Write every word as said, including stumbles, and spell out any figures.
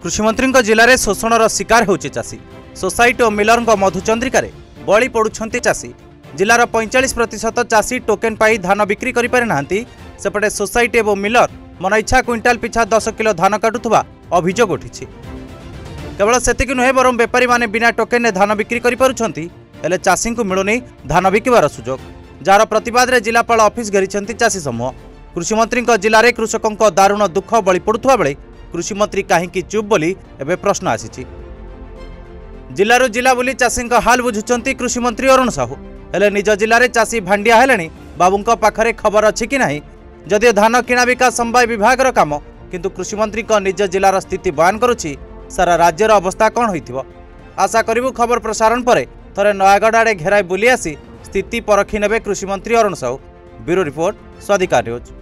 कृषिमंत्री जिले में शोषणर शिकार होउछि चाषी। सोसाइटी और मिलर मधुचंद्रिकार बलि पड़ुछंती चाषी। जिलार पैंचाश प्रतिशत चाषी टोकेन पाई धान बिक्री करि पारि नाहांती। सेपटे सोसाइटी और मिलर मन इच्छा क्विंटाल पिछा दस किलो धान काटुवा अभियोग उठी। केवल सेतिक नुहे बरं बेपारी माने बिना टोकेन धान बिक्री करि पारुछंती, हेले चाषी को मिलुनी धान बिकिबार सुजोग। जार प्रतिवाद रे जिलापाल ऑफिस घेरिछंती चाषी समूह। कृषिमंत्री जिले में कृषकों दारुण दुख बलि पड़ुवा बेले कृषिमंत्री कहीं चुप बोली एवं प्रश्न आसी। जिलू जिला बुली चाषी हाल बुझुंट कृषिमंत्री अरुण साहू। हेले निज जिले में चाषी भांडिया हेले बाबूं पाखे खबर अच्छी कि नहीं। जदिव धान किणा बिका समवाय विभाग काम, किंतु कृषिमंत्री निज जिलार स्थिति बयान करुछि। सारा राज्यर अवस्था कौन होइथिबो। आशा करिबु खबर प्रसारण पर थरे नयागढ़ आड़े घेराई बुली आसी स्थिति परखी नेबे कृषिमंत्री Arun Sahu. Bureau report, Swadhikar news.